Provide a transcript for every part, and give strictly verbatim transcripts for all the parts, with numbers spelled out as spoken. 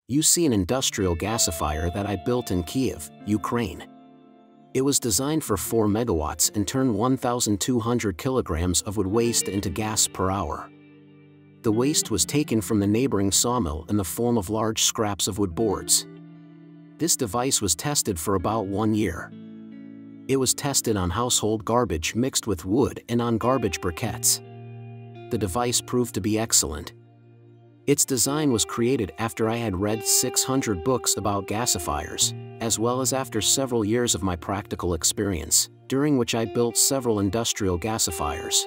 You see an industrial gasifier that I built in Kyiv, Ukraine. It was designed for four megawatts and turned one thousand two hundred kilograms of wood waste into gas per hour. The waste was taken from the neighboring sawmill in the form of large scraps of wood boards. This device was tested for about one year. It was tested on household garbage mixed with wood and on garbage briquettes. The device proved to be excellent. Its design was created after I had read six hundred books about gasifiers, as well as after several years of my practical experience, during which I built several industrial gasifiers.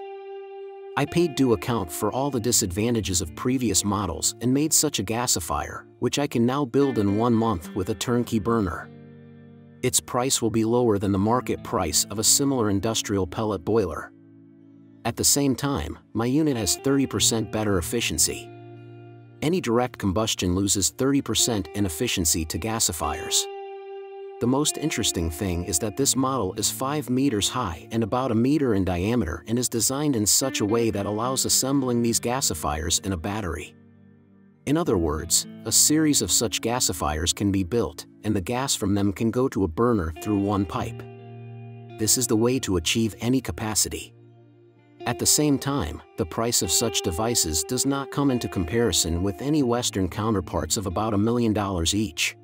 I paid due account for all the disadvantages of previous models and made such a gasifier, which I can now build in one month with a turnkey burner. Its price will be lower than the market price of a similar industrial pellet boiler. At the same time, my unit has thirty percent better efficiency. Any direct combustion loses thirty percent in efficiency to gasifiers. The most interesting thing is that this model is five meters high and about a meter in diameter and is designed in such a way that allows assembling these gasifiers in a battery. In other words, a series of such gasifiers can be built, and the gas from them can go to a burner through one pipe. This is the way to achieve any capacity. At the same time, the price of such devices does not come into comparison with any Western counterparts of about a million dollars each.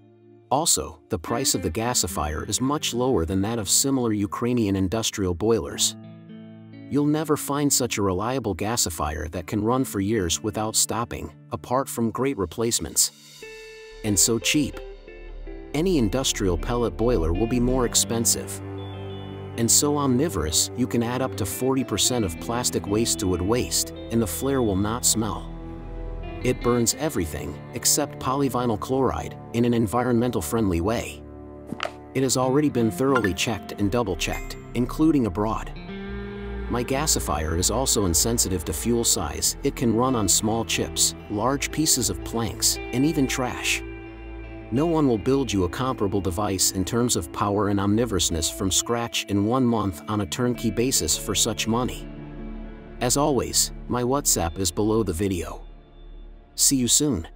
Also, the price of the gasifier is much lower than that of similar Ukrainian industrial boilers. You'll never find such a reliable gasifier that can run for years without stopping, apart from great replacements. And so cheap. Any industrial pellet boiler will be more expensive. And so omnivorous, you can add up to forty percent of plastic waste to wood waste, and the flare will not smell. It burns everything, except polyvinyl chloride, in an environmental-friendly way. It has already been thoroughly checked and double-checked, including abroad. My gasifier is also insensitive to fuel size. It can run on small chips, large pieces of planks, and even trash. No one will build you a comparable device in terms of power and omnivorousness from scratch in one month on a turnkey basis for such money. As always, my WhatsApp is below the video. See you soon.